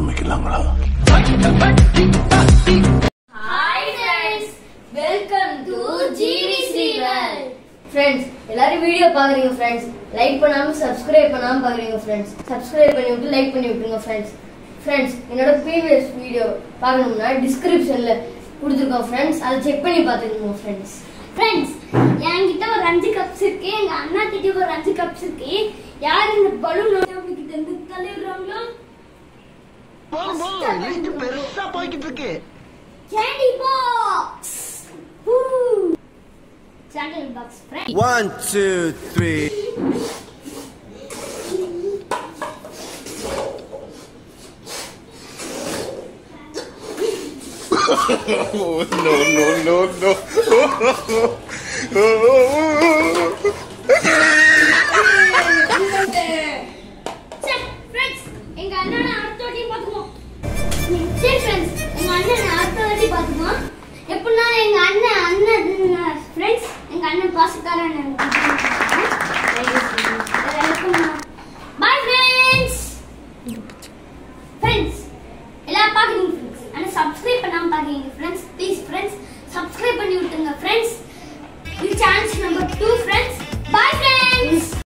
ஆரம்பிக்கலாங்களா? Hi friends, welcome to GV Serial. Friends, எல்லாரும் video பாக்குறீங்க friends. லைக் பண்ணாம சப்ஸ்கிரைப் பண்ணாம பாக்குறீங்க friends. சப்ஸ்கிரைப் பண்ணி விட்டு லைக் பண்ணி விட்டுருங்க friends. Friends, என்னோட previous வீடியோ பார்க்கணும்னா டிஸ்கிரிப்ஷன்ல கொடுத்திருக்கோம் friends. அதை செக் பண்ணி பாத்துக்கோங்க friends. Friends, என்கிட்ட ஒரு 5 கப்ஸ் இருக்கு, எங்க அண்ணா கிட்ட ஒரு 5 கப்ஸ் இருக்கு. யார் இந்த பலூன் கிட்ட இருந்து தள்ளிடுறாங்களோ லிஸ்ட் பெருசா போயிட்டு இருக்கு. Candy box. Candy box friends. 1 2 3 Oh, no. Friends, எங்க அண்ணனை அடுத்த வாட்டி பாத்துக்குவோம். சரி friends, எங்க அண்ணனை அடுத்த வாட்டி பாத்துக்குவோம். எப்படின்னா எங்க அண்ணன் friends, எங்க அண்ணன் பாசக்காரன். Bye friends. Friends, எல்லாம் பாக்குறீங்க friends. ஆனா subscribe பண்ணாம பாக்குறீங்க friends. Please friends, subscribe பண்ணி விட்டுங்க friends.